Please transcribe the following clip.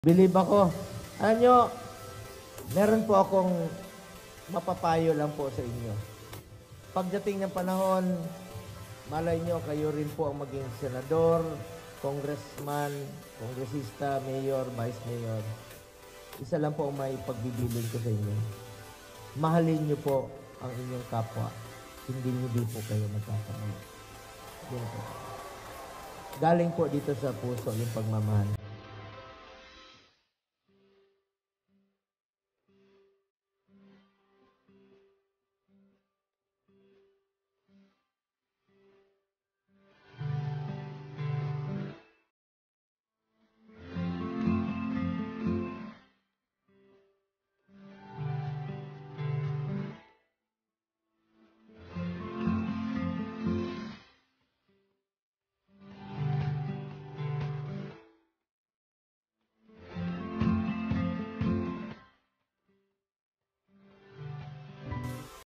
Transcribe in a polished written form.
Believe ako. Alam nyo, meron po akong mapapayo lang po sa inyo. Pagdating ng panahon, malay nyo, kayo rin po ang maging senador, congressman, kongresista, mayor, vice mayor. Isa lang po ang may pagbibilin ko sa inyo. Mahalin nyo po ang inyong kapwa. Hindi po kayo magkakamali. Galing po dito sa puso yung pagmamahal.